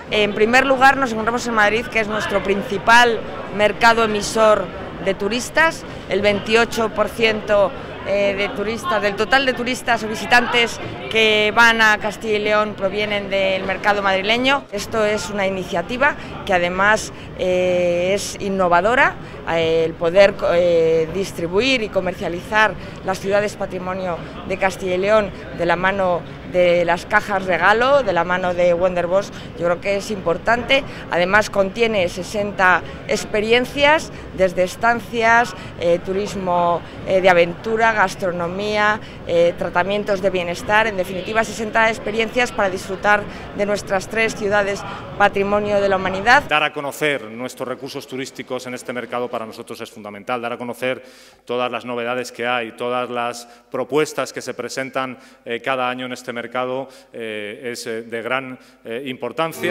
En primer lugar, nos encontramos en Madrid, que es nuestro principal mercado emisor de turistas. El 28% de turistas, del total de turistas o visitantes que van a Castilla y León provienen del mercado madrileño. Esto es una iniciativa que además es innovadora, el poder distribuir y comercializar las ciudades patrimonio de Castilla y León de la mano de las cajas regalo, de la mano de Wonderbox, yo creo que es importante. Además contiene 60 experiencias, desde estancias, turismo de aventura, gastronomía, tratamientos de bienestar, en definitiva 60 experiencias para disfrutar de nuestras 3 ciudades patrimonio de la humanidad. Dar a conocer nuestros recursos turísticos en este mercado para nosotros es fundamental, dar a conocer todas las novedades que hay, todas las propuestas que se presentan cada año en este mercado es de gran importancia.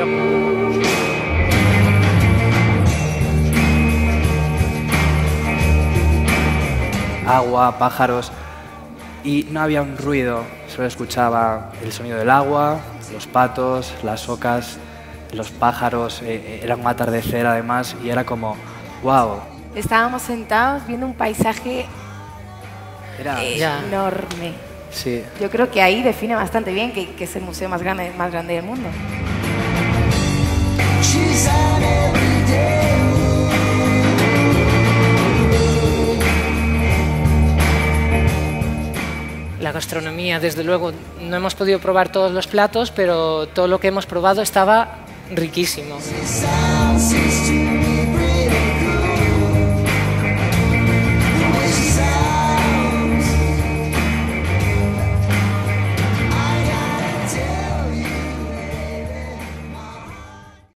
Agua, pájaros, y no había un ruido, solo escuchaba el sonido del agua, los patos, las ocas, los pájaros, era un atardecer además y era como, wow. Estábamos sentados viendo un paisaje enorme. Sí. Yo creo que ahí define bastante bien que es el museo más grande del mundo. La gastronomía, desde luego, no hemos podido probar todos los platos, pero todo lo que hemos probado estaba riquísimo.